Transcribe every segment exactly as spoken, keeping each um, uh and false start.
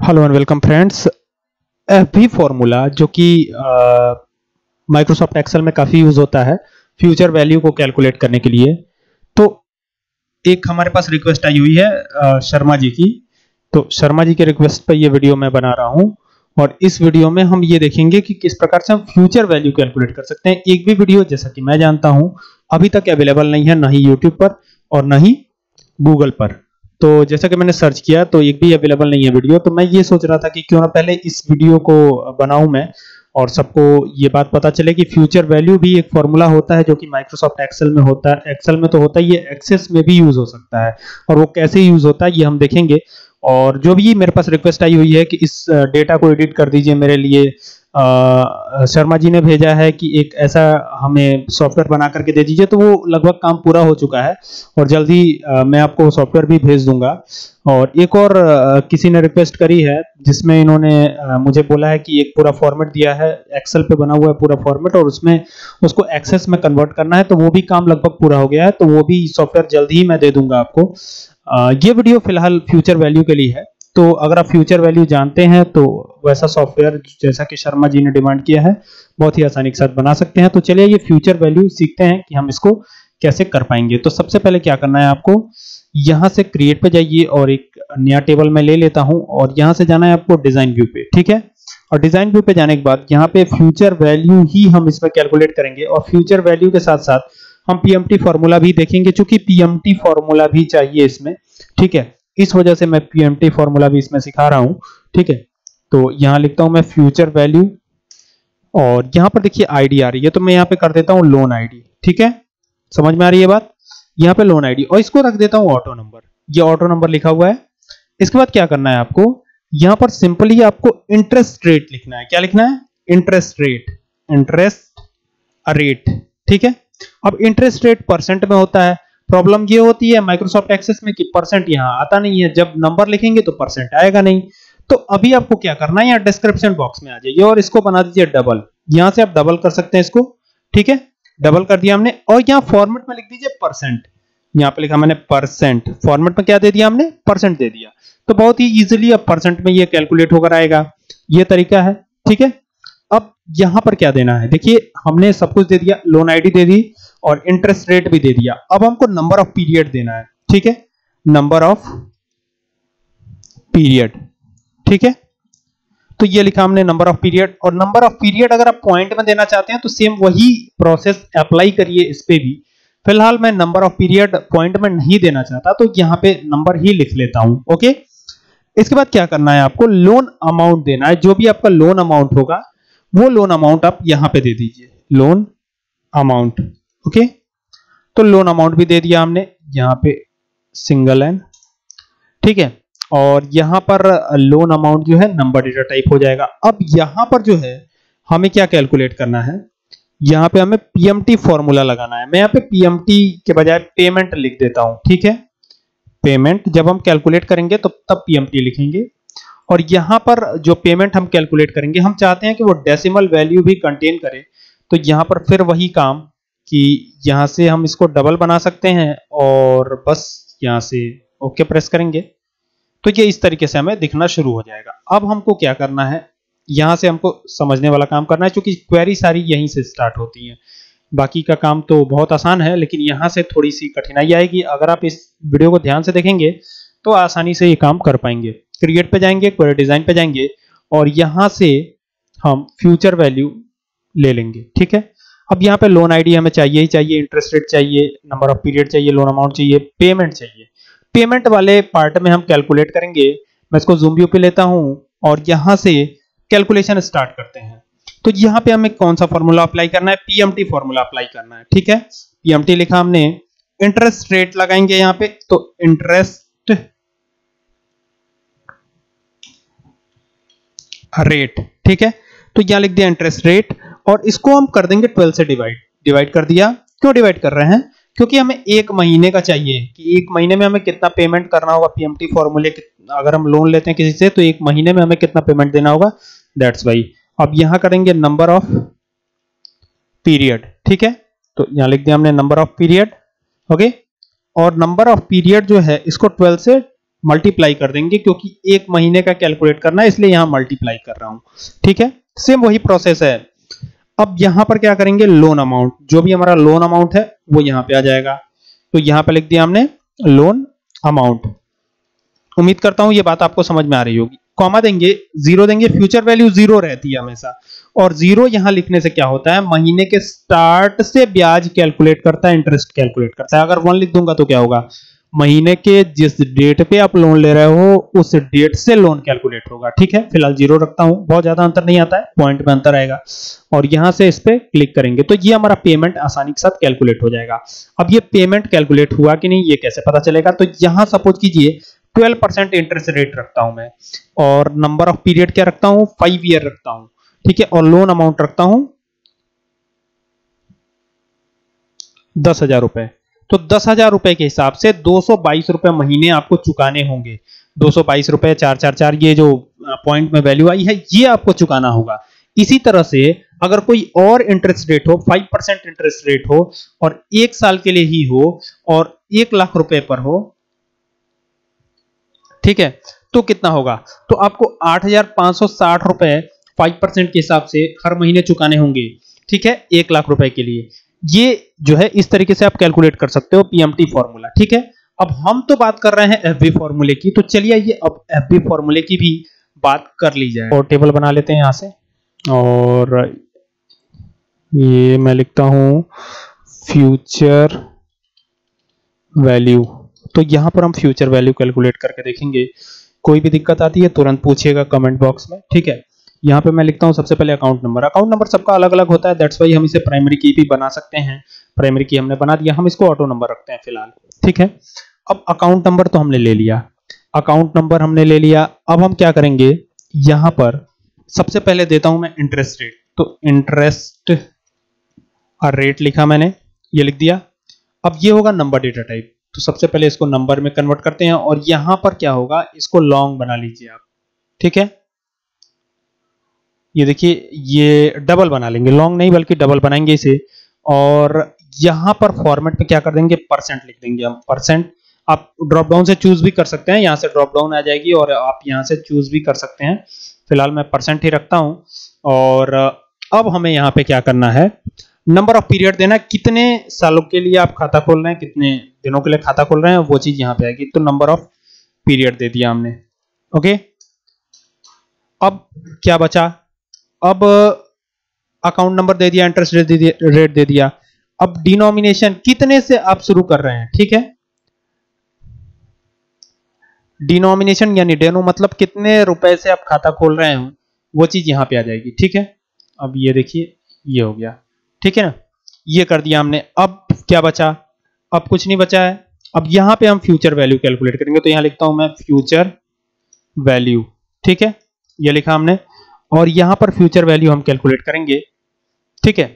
Hello and welcome friends. FV formula जो कि Microsoft Excel में काफी यूज होता है फ्यूचर वैल्यू को कैलकुलेट करने के लिए। तो एक हमारे पास रिक्वेस्ट आई हुई है अ, शर्मा जी की। तो शर्मा जी के रिक्वेस्ट पर ये वीडियो मैं बना रहा हूं और इस वीडियो में हम ये देखेंगे कि किस प्रकार से हम फ्यूचर वैल्यू कैलकुलेट कर सकते हैं। एक भी वीडियो जैसा कि मैं जानता हूं अभी तक अवेलेबल नहीं है, ना ही यूट्यूब पर और ना ही गूगल पर। तो जैसा कि मैंने सर्च किया तो एक भी अवेलेबल नहीं है वीडियो। तो मैं ये सोच रहा था कि क्यों ना पहले इस वीडियो को बनाऊं मैं और सबको ये बात पता चले कि फ्यूचर वैल्यू भी एक फॉर्मूला होता है जो कि माइक्रोसॉफ्ट एक्सेल में होता है। एक्सेल में तो होता ही है, एक्सेस में भी यूज हो सकता है और वो कैसे यूज होता है ये हम देखेंगे। और जो भी मेरे पास रिक्वेस्ट आई हुई है कि इस डेटा को एडिट कर दीजिए मेरे लिए, आ, शर्मा जी ने भेजा है कि एक ऐसा हमें सॉफ्टवेयर बना करके दे दीजिए। तो वो लगभग काम पूरा हो चुका है और जल्दी आ, मैं आपको सॉफ्टवेयर भी भेज दूंगा। और एक और आ, किसी ने रिक्वेस्ट करी है जिसमें इन्होंने आ, मुझे बोला है कि एक पूरा फॉर्मेट दिया है, एक्सेल पे बना हुआ है पूरा फॉर्मेट और उसमें उसको एक्सेस में कन्वर्ट करना है। तो वो भी काम लगभग पूरा हो गया है, तो वो भी सॉफ्टवेयर जल्दी ही मैं दे दूंगा आपको। आ, ये वीडियो फिलहाल फ्यूचर वैल्यू के लिए है। तो अगर आप फ्यूचर वैल्यू जानते हैं तो वैसा सॉफ्टवेयर जैसा कि शर्मा जी ने डिमांड किया है बहुत ही आसानी के साथ बना सकते हैं। तो चलिए ये फ्यूचर वैल्यू सीखते हैं कि हम इसको कैसे कर पाएंगे। तो सबसे पहले क्या करना है आपको, यहां से क्रिएट पे जाइए और एक नया टेबल में ले लेता हूं और यहां से जाना है आपको डिजाइन व्यू पे, ठीक है। और डिजाइन व्यू पे जाने के बाद यहाँ पे फ्यूचर वैल्यू ही हम इसमें कैलकुलेट करेंगे और फ्यूचर वैल्यू के साथ साथ हम पीएमटी फॉर्मूला भी देखेंगे, क्योंकि पीएमटी फॉर्मूला भी चाहिए इसमें, ठीक है। इस वजह से मैं पीएमटी फॉर्मूला भी इसमें सिखा रहा हूं, ठीक है। तो यहां लिखता हूं मैं फ्यूचर वैल्यू और यहां पर देखिए आईडी आ रही है, तो मैं यहां पे कर देता हूं लोन आईडी, ठीक है। समझ में आ रही है बात? यहां पे लोन आईडी और इसको रख देता हूं ऑटो नंबर। ये ऑटो नंबर लिखा हुआ है। इसके बाद क्या करना है आपको, यहां पर सिंपली आपको इंटरेस्ट रेट लिखना है। क्या लिखना है? इंटरेस्ट रेट, इंटरेस्ट रेट, ठीक है। अब इंटरेस्ट रेट परसेंट में होता है। प्रॉब्लम ये होती है माइक्रोसॉफ्ट एक्सेस में कि परसेंट यहां आता नहीं है, जब नंबर लिखेंगे तो परसेंट आएगा नहीं। तो अभी आपको क्या करना है, यहां डिस्क्रिप्शन बॉक्स में आ जाइए और इसको बना दीजिए डबल। यहां से आप डबल कर सकते हैं इसको, ठीक है। डबल कर दिया हमने और यहां फॉर्मेट में लिख दीजिए परसेंट। यहां पे लिखा मैंने परसेंट, फॉर्मेट में क्या दे दिया हमने? परसेंट दे दिया। तो बहुत ही इजीली अब परसेंट में ये कैलकुलेट होकर आएगा। ये तरीका है, ठीक है। अब यहां पर क्या देना है, देखिए हमने सब कुछ दे दिया, लोन आईडी दे दी और इंटरेस्ट रेट भी दे दिया। अब हमको नंबर ऑफ पीरियड देना है, ठीक है। नंबर ऑफ पीरियड, ठीक है। तो ये लिखा हमने नंबर ऑफ पीरियड। और नंबर ऑफ पीरियड अगर आप पॉइंट में देना चाहते हैं तो सेम वही प्रोसेस अप्लाई करिए इस पे भी। फिलहाल मैं नंबर ऑफ पीरियड पॉइंट में नहीं देना चाहता तो यहां पे नंबर ही लिख लेता हूं, ओके। इसके बाद क्या करना है आपको, लोन अमाउंट देना है। जो भी आपका लोन अमाउंट होगा वो लोन अमाउंट आप यहां पे दे दीजिए, लोन अमाउंट, ओके। तो लोन अमाउंट भी दे दिया हमने यहां पे, सिंगल एन, ठीक है। और यहां पर लोन अमाउंट जो है नंबर डेटा टाइप हो जाएगा। अब यहां पर जो है हमें क्या कैलकुलेट करना है, यहां पे हमें पीएमटी फॉर्मूला लगाना है। मैं यहां पे पीएमटी के बजाय पेमेंट लिख देता हूं, ठीक है। पेमेंट जब हम कैलकुलेट करेंगे तो तब पीएमटी लिखेंगे। और यहां पर जो पेमेंट हम कैलकुलेट करेंगे, हम चाहते हैं कि वो डेसिमल वैल्यू भी कंटेन करे। तो यहां पर फिर वही काम कि यहां से हम इसको डबल बना सकते हैं और बस यहां से ओके प्रेस करेंगे तो ये इस तरीके से हमें दिखना शुरू हो जाएगा। अब हमको क्या करना है, यहां से हमको समझने वाला काम करना है, क्योंकि क्वेरी सारी यहीं से स्टार्ट होती है। बाकी का काम तो बहुत आसान है, लेकिन यहां से थोड़ी सी कठिनाई आएगी। अगर आप इस वीडियो को ध्यान से देखेंगे तो आसानी से ये काम कर पाएंगे। क्रिएट पे जाएंगे, क्वेरी डिजाइन पे जाएंगे और यहां से हम फ्यूचर वैल्यू ले लेंगे, ठीक है। अब यहाँ पे लोन आईडी हमें चाहिए ही चाहिए, इंटरेस्ट रेट चाहिए, नंबर ऑफ पीरियड चाहिए, लोन अमाउंट चाहिए, पेमेंट चाहिए। पेमेंट वाले पार्ट में हम कैलकुलेट करेंगे। मैं इसको जूम व्यू पे लेता हूं और यहां से कैलकुलेशन स्टार्ट करते हैं। तो यहां पे हमें कौन सा फॉर्मूला अप्लाई करना है? पीएमटी फॉर्मूला अप्लाई करना है, ठीक है। पीएमटी लिखा हमने, इंटरेस्ट रेट लगाएंगे यहां पे, तो इंटरेस्ट रेट, ठीक है। तो यहां लिख दिया इंटरेस्ट रेट और इसको हम कर देंगे ट्वेल्व से डिवाइड। डिवाइड कर दिया। क्यों डिवाइड कर रहे हैं? क्योंकि हमें एक महीने का चाहिए कि एक महीने में हमें कितना पेमेंट करना होगा। पीएमटी फॉर्मूले, अगर हम लोन लेते हैं किसी से तो एक महीने में हमें कितना पेमेंट देना होगा, दैट्स वाई। अब यहां करेंगे नंबर ऑफ पीरियड, ठीक है। तो यहां लिख दिया हमने नंबर ऑफ पीरियड, ओके। और नंबर ऑफ पीरियड जो है इसको ट्वेल्व से मल्टीप्लाई कर देंगे, क्योंकि एक महीने का कैलकुलेट करना है इसलिए यहां मल्टीप्लाई कर रहा हूं। ठीक है, सेम वही प्रोसेस है। अब यहां पर क्या करेंगे, लोन अमाउंट, जो भी हमारा लोन अमाउंट है वो यहां पे आ जाएगा। तो यहां पे लिख दिया हमने लोन अमाउंट। उम्मीद करता हूं ये बात आपको समझ में आ रही होगी। कॉमा देंगे, जीरो देंगे, फ्यूचर वैल्यू जीरो रहती है हमेशा, और जीरो यहां लिखने से क्या होता है, महीने के स्टार्ट से ब्याज कैलकुलेट करता है, इंटरेस्ट कैलकुलेट करता है। अगर वन लिख दूंगा तो क्या होगा, महीने के जिस डेट पे आप लोन ले रहे हो उस डेट से लोन कैलकुलेट होगा। ठीक है, फिलहाल जीरो रखता हूं, बहुत ज्यादा अंतर नहीं आता है, पॉइंट में अंतर आएगा। और यहां से इस पे क्लिक करेंगे तो ये हमारा पेमेंट आसानी के साथ कैलकुलेट हो जाएगा। अब ये पेमेंट कैलकुलेट हुआ कि नहीं ये कैसे पता चलेगा, तो यहां सपोज कीजिए ट्वेल्व परसेंट इंटरेस्ट रेट रखता हूं मैं, और नंबर ऑफ पीरियड क्या रखता हूं, फाइव ईयर रखता हूं। ठीक है, और लोन अमाउंट रखता हूं दस हजार रुपए। तो दस हजार रुपए के हिसाब से दो सौ बाईस रुपए महीने आपको चुकाने होंगे। दो सौ बाईस रुपए चार चार चार, ये जो पॉइंट में वैल्यू आई है ये आपको चुकाना होगा। इसी तरह से अगर कोई और इंटरेस्ट रेट हो, फाइव परसेंट इंटरेस्ट रेट हो, और एक साल के लिए ही हो, और एक लाख रुपए पर हो, ठीक है, तो कितना होगा, तो आपको आठ हजार पांच सौ साठ रुपए फाइव परसेंट के हिसाब से हर महीने चुकाने होंगे। ठीक है, एक लाख रुपए के लिए। ये जो है इस तरीके से आप कैलकुलेट कर सकते हो पीएमटी फॉर्मूला। ठीक है, अब हम तो बात कर रहे हैं एफबी फॉर्मूले की, तो चलिए ये अब एफबी फॉर्मूले की भी बात कर ली जाए। और टेबल बना लेते हैं यहां से, और ये मैं लिखता हूं फ्यूचर वैल्यू। तो यहां पर हम फ्यूचर वैल्यू कैलकुलेट करके देखेंगे। कोई भी दिक्कत आती है तुरंत पूछिएगा कमेंट बॉक्स में। ठीक है, यहां पे मैं लिखता हूं सबसे पहले अकाउंट नंबर। अकाउंट नंबर सबका अलग अलग होता है, दैट्स वाई हम इसे प्राइमरी की भी बना सकते हैं। प्राइमरी की हमने बना दिया, हम इसको ऑटो नंबर रखते हैं फिलहाल। ठीक है, अब अकाउंट नंबर तो हमने ले लिया, अकाउंट नंबर हमने ले लिया। अब हम क्या करेंगे, यहां पर सबसे पहले देता हूं मैं इंटरेस्ट रेट। तो इंटरेस्ट रेट लिखा मैंने, ये लिख दिया। अब ये होगा नंबर डेटा टाइप, तो सबसे पहले इसको नंबर में कन्वर्ट करते हैं, और यहां पर क्या होगा, इसको लॉन्ग बना लीजिए आप। ठीक है, ये देखिए ये डबल बना लेंगे, लॉन्ग नहीं बल्कि डबल बनाएंगे इसे। और यहां पर फॉर्मेट पे क्या कर देंगे, परसेंट लिख देंगे हम। परसेंट आप ड्रॉप डाउन से चूज भी कर सकते हैं, यहां से ड्रॉप डाउन आ जाएगी और आप यहां से चूज भी कर सकते हैं। फिलहाल मैं परसेंट ही रखता हूं। और अब हमें यहां पे क्या करना है, नंबर ऑफ पीरियड देना, कितने सालों के लिए आप खाता खोल रहे हैं, कितने दिनों के लिए खाता खोल रहे हैं, वो चीज यहां पे आएगी। तो नंबर ऑफ पीरियड दे दिया हमने। ओके, अब क्या बचा, अब अकाउंट नंबर दे दिया, इंटरेस्ट रेट दे दिया, रेट दे दिया। अब डिनोमिनेशन कितने से आप शुरू कर रहे हैं। ठीक है, डिनोमिनेशन यानी डेनो मतलब कितने रुपए से आप खाता खोल रहे हैं, वो चीज यहां पे आ जाएगी। ठीक है, अब ये देखिए ये हो गया। ठीक है ना, ये कर दिया हमने। अब क्या बचा, अब कुछ नहीं बचा है। अब यहां पे हम फ्यूचर वैल्यू कैलकुलेट करेंगे, तो यहां लिखता हूं मैं फ्यूचर वैल्यू। ठीक है, ये लिखा हमने, और यहां पर फ्यूचर वैल्यू हम कैलकुलेट करेंगे। ठीक है,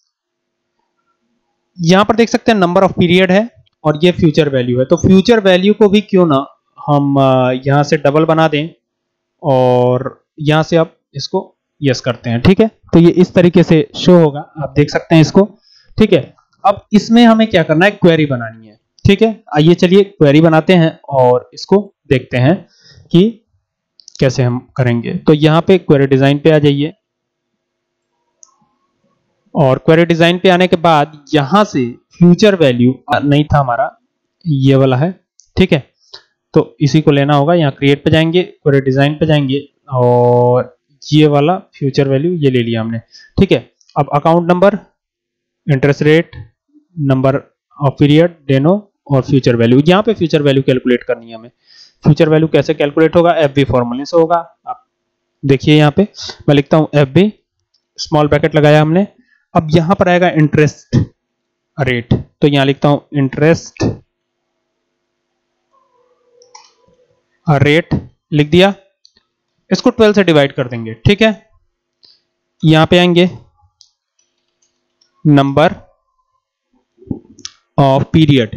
यहां पर देख सकते हैं नंबर ऑफ पीरियड है और ये फ्यूचर वैल्यू है। तो फ्यूचर वैल्यू को भी क्यों ना हम यहां से डबल बना दें, और यहां से आप इसको यस करते हैं। ठीक है, तो ये इस तरीके से शो होगा, आप देख सकते हैं इसको। ठीक है, अब इसमें हमें क्या करना है, क्वेरी बनानी है। ठीक है, आइए चलिए क्वेरी बनाते हैं और इसको देखते हैं कि कैसे हम करेंगे। तो यहां पे क्वेरी डिजाइन पे आ जाइए, और क्वेरी डिजाइन पे आने के बाद यहां से फ्यूचर वैल्यू नहीं था हमारा, ये वाला है। ठीक है, तो इसी को लेना होगा। यहाँ क्रिएट पे जाएंगे, क्वेरी डिजाइन पे जाएंगे, और ये वाला फ्यूचर वैल्यू ये ले लिया हमने। ठीक है, अब account number, interest rate, number of period, डेनो, और फ्यूचर वैल्यू। यहाँ पे फ्यूचर वैल्यू कैलकुलेट करनी है हमें। फ्यूचर वैल्यू कैसे कैलकुलेट होगा, एफबी फॉर्मूले से होगा। आप देखिए यहाँ पे मैं लिखता हूं एफबी, स्मॉल ब्रैकेट लगाया हमने। अब यहां पर आएगा इंटरेस्ट रेट, तो यहां लिखता हूं इंटरेस्ट रेट, लिख दिया। इसको ट्वेल्व से डिवाइड कर देंगे। ठीक है, यहां पे आएंगे नंबर ऑफ पीरियड।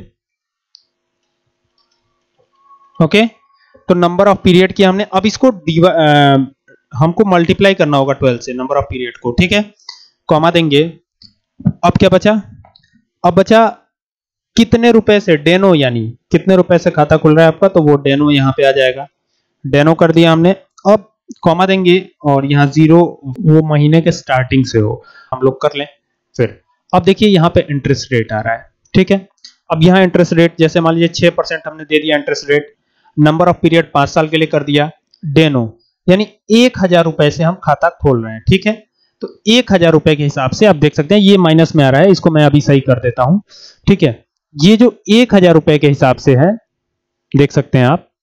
ओके, तो नंबर ऑफ पीरियड किया हमने। अब इसको आ, हमको मल्टीप्लाई करना होगा ट्वेल्व से नंबर ऑफ पीरियड को। ठीक है, कॉमा देंगे। अब क्या बचा, अब बचा कितने रुपए से, डेनो यानी कितने रुपए से खाता खुल रहा है आपका, तो वो डेनो यहाँ पे आ जाएगा। डेनो कर दिया हमने। अब कॉमा देंगे और यहाँ जीरो वो महीने के स्टार्टिंग से हो, हम लोग कर लें फिर। अब देखिए यहाँ पे इंटरेस्ट रेट आ रहा है, ठीक है। अब यहाँ इंटरेस्ट रेट जैसे मान लीजिए छह परसेंट हमने दे दिया interest rate, number of period पांच साल के लिए कर दिया, डेनो यानी एक हजार रुपए से हम खाता खोल रहे हैं, ठीक है। तो एक हजार रुपए के हिसाब से आप देख सकते हैं ये माइनस में आ रहा है, इसको मैं अभी सही कर देता हूं, ठीक है। ये जो एक हजार रुपए के हिसाब से है, देख सकते हैं आप,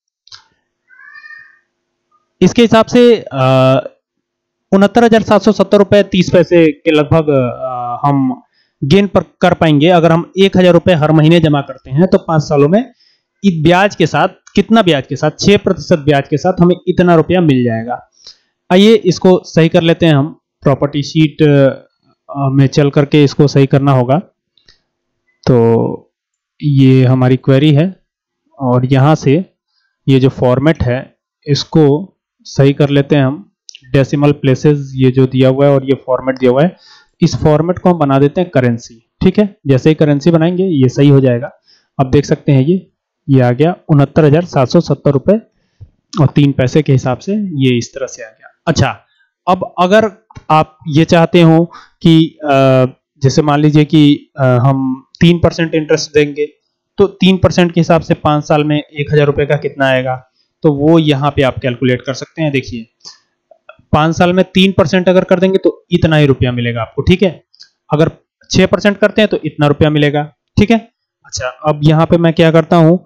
इसके हिसाब से उनहत्तर हजार सात सौ सत्तर रुपए तीस पैसे के लगभग हम गेन पर कर पाएंगे अगर हम एक हजार रुपए हर महीने जमा करते हैं। तो पांच सालों में ब्याज के साथ, कितना ब्याज के साथ, छह प्रतिशत ब्याज के साथ हमें इतना रुपया मिल जाएगा। आइए इसको सही कर लेते हैं हम, प्रॉपर्टी शीट में चल करके इसको सही करना होगा। तो ये हमारी क्वेरी है और यहां से ये जो फॉर्मेट है इसको सही कर लेते हैं हम। डेसिमल प्लेसेस ये जो दिया हुआ है और ये फॉर्मेट दिया हुआ है, इस फॉर्मेट को हम बना देते हैं करेंसी, ठीक है। जैसे ही करेंसी बनाएंगे ये सही हो जाएगा। अब देख सकते हैं ये ये आ गया उनहत्तर हजार सात सौ सत्तर रुपए और तीन पैसे के हिसाब से ये इस तरह से आ गया। अच्छा, अब अगर आप ये चाहते हो कि जैसे मान लीजिए कि हम तीन परसेंट इंटरेस्ट देंगे, तो तीन परसेंट के हिसाब से पांच साल में एक हजार रुपए का कितना आएगा, तो वो यहाँ पे आप कैलकुलेट कर सकते हैं। देखिए पांच साल में तीन परसेंट अगर कर देंगे तो इतना ही रुपया मिलेगा आपको, ठीक है। अगर छह परसेंट करते हैं तो इतना रुपया मिलेगा, ठीक है। अच्छा, अब यहाँ पे मैं क्या करता हूँ,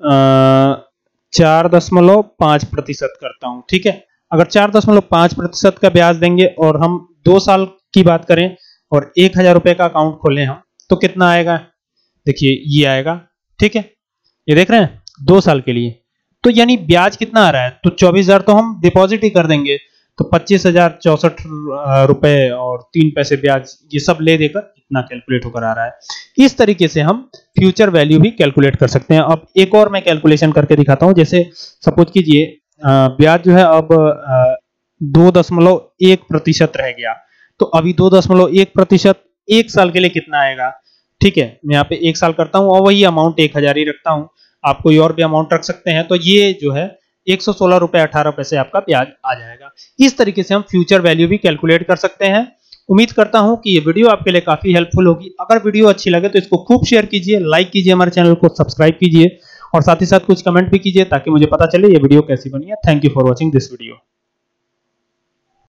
चार दशमलव पांच प्रतिशत करता हूँ, ठीक है। अगर चार दशमलव पांच प्रतिशत का ब्याज देंगे और हम दो साल की बात करें और एक हजार रुपए का अकाउंट खोलें हम, तो कितना आएगा, देखिए ये आएगा, ठीक है। ये देख रहे हैं दो साल के लिए, तो यानी ब्याज कितना आ रहा है, तो चौबीस हजार तो हम डिपॉजिट ही कर देंगे, तो पच्चीस हजार चौसठ रुपए और तीन पैसे ब्याज, ये सब ले देकर इतना कैलकुलेट होकर आ रहा है। इस तरीके से हम फ्यूचर वैल्यू भी कैलकुलेट कर सकते हैं। अब एक और मैं कैलकुलेशन करके दिखाता हूं। जैसे सपोज कीजिए ब्याज जो है अब दो दशमलव एक प्रतिशत रह गया, तो अभी दो दशमलव एक प्रतिशत एक साल के लिए कितना आएगा, ठीक है। मैं यहाँ पे एक साल करता हूँ और वही अमाउंट एक हजार ही रखता हूँ, आप कोई और भी अमाउंट रख सकते हैं। तो ये जो है एक सौ सोलह रुपए अठारह पैसे आपका ब्याज आ जाएगा। इस तरीके से हम फ्यूचर वैल्यू भी कैलकुलेट कर सकते हैं। उम्मीद करता हूं कि ये वीडियो आपके लिए काफी हेल्पफुल होगी। अगर वीडियो अच्छी लगे तो इसको खूब शेयर कीजिए, लाइक कीजिए, हमारे चैनल को सब्सक्राइब कीजिए और साथ ही साथ कुछ कमेंट भी कीजिए ताकि मुझे पता चले ये वीडियो कैसी बनी है। Thank you for watching this video.